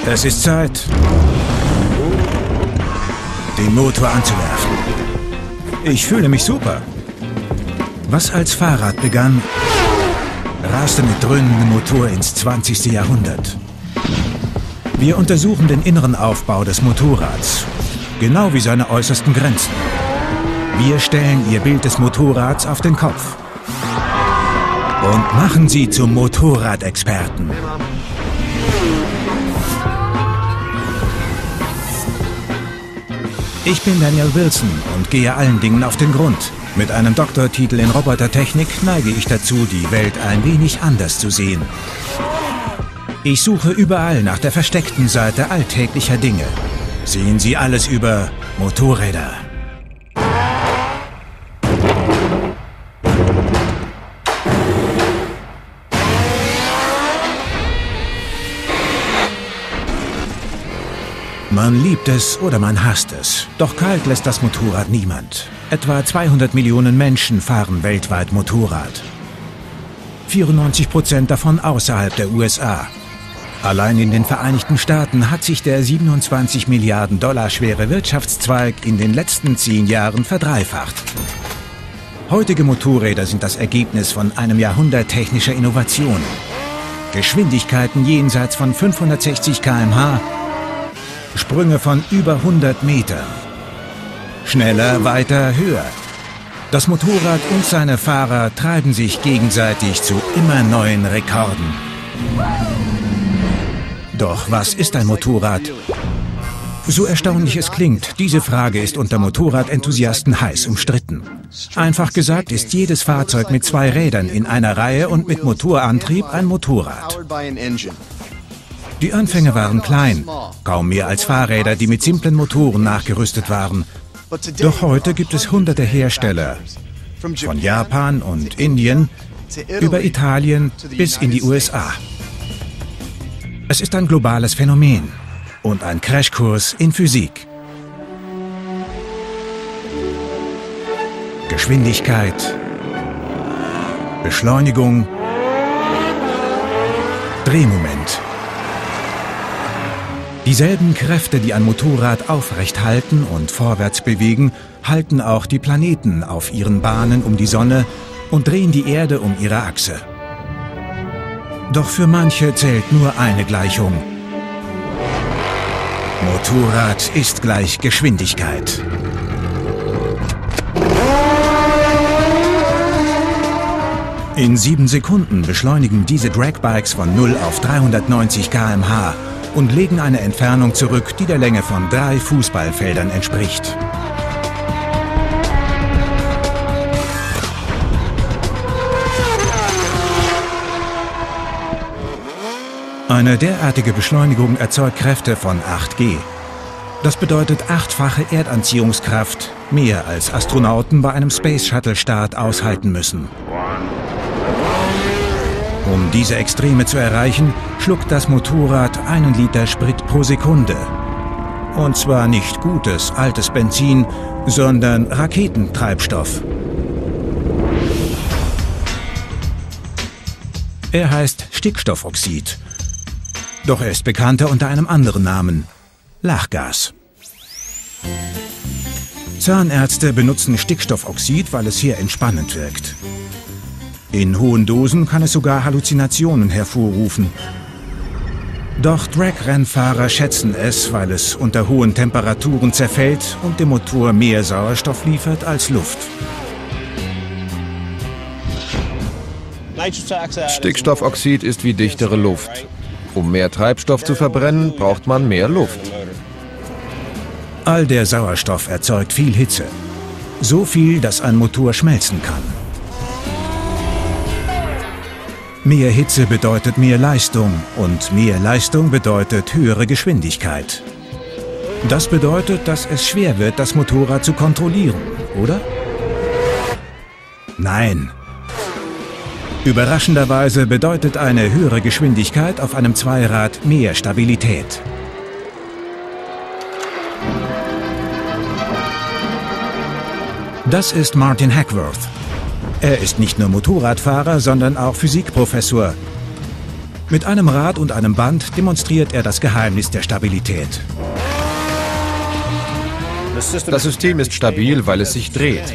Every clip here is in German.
Es ist Zeit, den Motor anzuwerfen. Ich fühle mich super. Was als Fahrrad begann, raste mit dröhnendem Motor ins 20. Jahrhundert. Wir untersuchen den inneren Aufbau des Motorrads, genau wie seine äußersten Grenzen. Wir stellen Ihr Bild des Motorrads auf den Kopf und machen Sie zum Motorradexperten. Ich bin Daniel Wilson und gehe allen Dingen auf den Grund. Mit einem Doktortitel in Robotertechnik neige ich dazu, die Welt ein wenig anders zu sehen. Ich suche überall nach der versteckten Seite alltäglicher Dinge. Sehen Sie alles über Motorräder. Man liebt es oder man hasst es. Doch kalt lässt das Motorrad niemand. Etwa 200 Millionen Menschen fahren weltweit Motorrad. 94% davon außerhalb der USA. Allein in den Vereinigten Staaten hat sich der 27 Milliarden Dollar schwere Wirtschaftszweig in den letzten 10 Jahren verdreifacht. Heutige Motorräder sind das Ergebnis von einem Jahrhundert technischer Innovationen. Geschwindigkeiten jenseits von 560 km/h, Sprünge von über 100 Metern. Schneller, weiter, höher. Das Motorrad und seine Fahrer treiben sich gegenseitig zu immer neuen Rekorden. Doch was ist ein Motorrad? So erstaunlich es klingt, diese Frage ist unter Motorradenthusiasten heiß umstritten. Einfach gesagt ist jedes Fahrzeug mit 2 Rädern in einer Reihe und mit Motorantrieb ein Motorrad. Die Anfänge waren klein, kaum mehr als Fahrräder, die mit simplen Motoren nachgerüstet waren. Doch heute gibt es hunderte Hersteller, von Japan und Indien über Italien bis in die USA. Es ist ein globales Phänomen und ein Crashkurs in Physik. Geschwindigkeit, Beschleunigung, Drehmoment. Dieselben Kräfte, die ein Motorrad aufrecht halten und vorwärts bewegen, halten auch die Planeten auf ihren Bahnen um die Sonne und drehen die Erde um ihre Achse. Doch für manche zählt nur eine Gleichung. Motorrad ist gleich Geschwindigkeit. In 7 Sekunden beschleunigen diese Dragbikes von 0 auf 390 km/h und legen eine Entfernung zurück, die der Länge von 3 Fußballfeldern entspricht. Eine derartige Beschleunigung erzeugt Kräfte von 8G. Das bedeutet 8-fache Erdanziehungskraft, mehr als Astronauten bei einem Space-Shuttle-Start aushalten müssen. Um diese Extreme zu erreichen, schluckt das Motorrad 1 Liter Sprit pro Sekunde. Und zwar nicht gutes, altes Benzin, sondern Raketentreibstoff. Er heißt Stickstoffoxid. Doch er ist bekannter unter einem anderen Namen: Lachgas. Zahnärzte benutzen Stickstoffoxid, weil es hier entspannend wirkt. In hohen Dosen kann es sogar Halluzinationen hervorrufen. Doch Drag-Rennfahrer schätzen es, weil es unter hohen Temperaturen zerfällt und dem Motor mehr Sauerstoff liefert als Luft. Stickstoffoxid ist wie dichtere Luft. Um mehr Treibstoff zu verbrennen, braucht man mehr Luft. All der Sauerstoff erzeugt viel Hitze. So viel, dass ein Motor schmelzen kann. Mehr Hitze bedeutet mehr Leistung und mehr Leistung bedeutet höhere Geschwindigkeit. Das bedeutet, dass es schwer wird, das Motorrad zu kontrollieren, oder? Nein. Überraschenderweise bedeutet eine höhere Geschwindigkeit auf einem Zweirad mehr Stabilität. Das ist Martin Hackworth. Er ist nicht nur Motorradfahrer, sondern auch Physikprofessor. Mit einem Rad und einem Band demonstriert er das Geheimnis der Stabilität. Das System ist stabil, weil es sich dreht.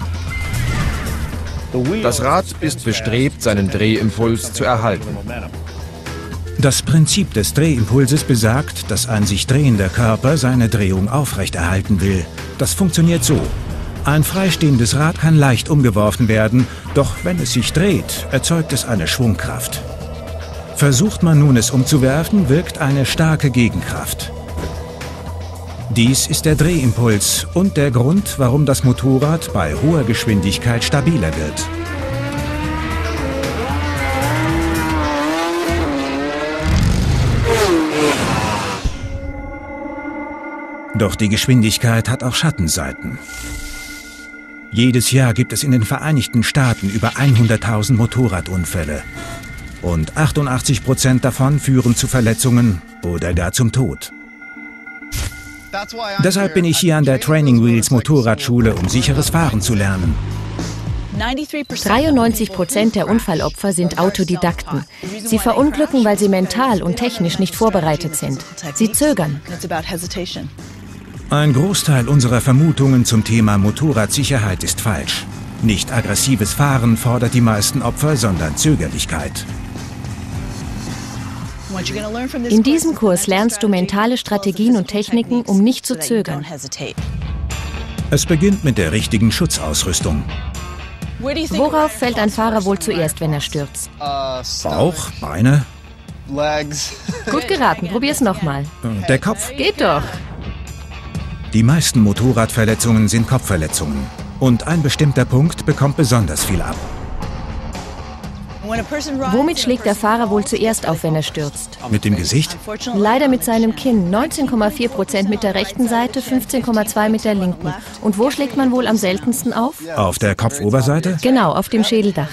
Das Rad ist bestrebt, seinen Drehimpuls zu erhalten. Das Prinzip des Drehimpulses besagt, dass ein sich drehender Körper seine Drehung aufrechterhalten will. Das funktioniert so. Ein freistehendes Rad kann leicht umgeworfen werden, doch wenn es sich dreht, erzeugt es eine Schwungkraft. Versucht man nun, es umzuwerfen, wirkt eine starke Gegenkraft. Dies ist der Drehimpuls und der Grund, warum das Motorrad bei hoher Geschwindigkeit stabiler wird. Doch die Geschwindigkeit hat auch Schattenseiten. Jedes Jahr gibt es in den Vereinigten Staaten über 100.000 Motorradunfälle. Und 88% davon führen zu Verletzungen oder gar zum Tod. Deshalb bin ich hier an der Training Wheels Motorradschule, um sicheres Fahren zu lernen. 93% der Unfallopfer sind Autodidakten. Sie verunglücken, weil sie mental und technisch nicht vorbereitet sind. Sie zögern. Ein Großteil unserer Vermutungen zum Thema Motorradsicherheit ist falsch. Nicht aggressives Fahren fordert die meisten Opfer, sondern Zögerlichkeit. In diesem Kurs lernst du mentale Strategien und Techniken, um nicht zu zögern. Es beginnt mit der richtigen Schutzausrüstung. Worauf fällt ein Fahrer wohl zuerst, wenn er stürzt? Bauch, Beine, Gut geraten, probier's nochmal. der Kopf. Geht doch. Die meisten Motorradverletzungen sind Kopfverletzungen. Und ein bestimmter Punkt bekommt besonders viel ab. Womit schlägt der Fahrer wohl zuerst auf, wenn er stürzt? Mit dem Gesicht? Leider mit seinem Kinn. 19,4% mit der rechten Seite, 15,2% mit der linken. Und wo schlägt man wohl am seltensten auf? Auf der Kopfoberseite? Genau, auf dem Schädeldach.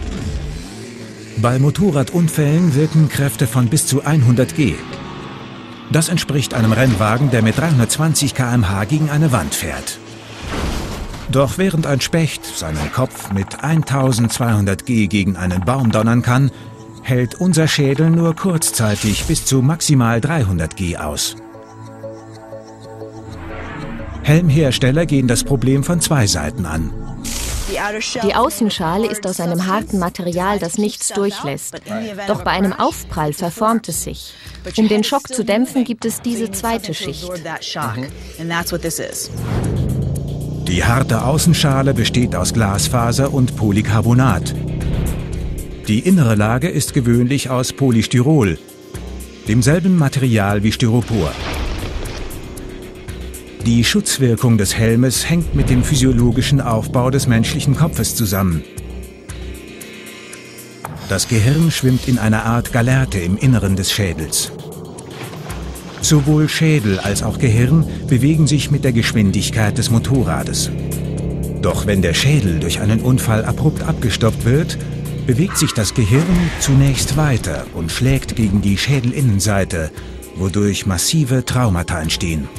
Bei Motorradunfällen wirken Kräfte von bis zu 100 G. Das entspricht einem Rennwagen, der mit 320 km/h gegen eine Wand fährt. Doch während ein Specht seinen Kopf mit 1200 G gegen einen Baum donnern kann, hält unser Schädel nur kurzzeitig bis zu maximal 300 G aus. Helmhersteller gehen das Problem von zwei Seiten an. Die Außenschale ist aus einem harten Material, das nichts durchlässt. Doch bei einem Aufprall verformt es sich. Um den Schock zu dämpfen, gibt es diese zweite Schicht. Die harte Außenschale besteht aus Glasfaser und Polycarbonat. Die innere Lage ist gewöhnlich aus Polystyrol, demselben Material wie Styropor. Die Schutzwirkung des Helmes hängt mit dem physiologischen Aufbau des menschlichen Kopfes zusammen. Das Gehirn schwimmt in einer Art Gallerte im Inneren des Schädels. Sowohl Schädel als auch Gehirn bewegen sich mit der Geschwindigkeit des Motorrades. Doch wenn der Schädel durch einen Unfall abrupt abgestoppt wird, bewegt sich das Gehirn zunächst weiter und schlägt gegen die Schädelinnenseite, wodurch massive Traumata entstehen.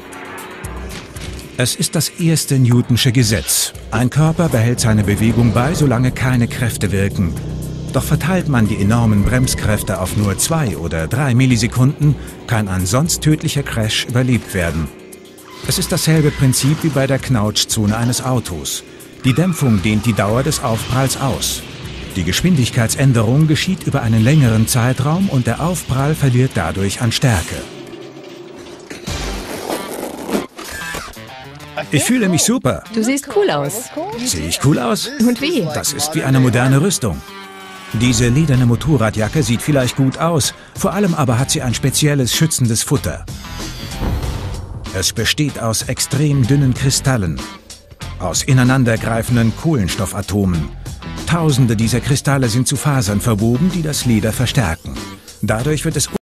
Es ist das erste Newtonsche Gesetz. Ein Körper behält seine Bewegung bei, solange keine Kräfte wirken. Doch verteilt man die enormen Bremskräfte auf nur 2 oder 3 Millisekunden, kann ein sonst tödlicher Crash überlebt werden. Es ist dasselbe Prinzip wie bei der Knautschzone eines Autos. Die Dämpfung dehnt die Dauer des Aufpralls aus. Die Geschwindigkeitsänderung geschieht über einen längeren Zeitraum und der Aufprall verliert dadurch an Stärke. Ich fühle mich super. Du siehst cool aus. Sehe ich cool aus? Und wie? Das ist wie eine moderne Rüstung. Diese lederne Motorradjacke sieht vielleicht gut aus, vor allem aber hat sie ein spezielles schützendes Futter. Es besteht aus extrem dünnen Kristallen, aus ineinandergreifenden Kohlenstoffatomen. Tausende dieser Kristalle sind zu Fasern verwoben, die das Leder verstärken. Dadurch wird es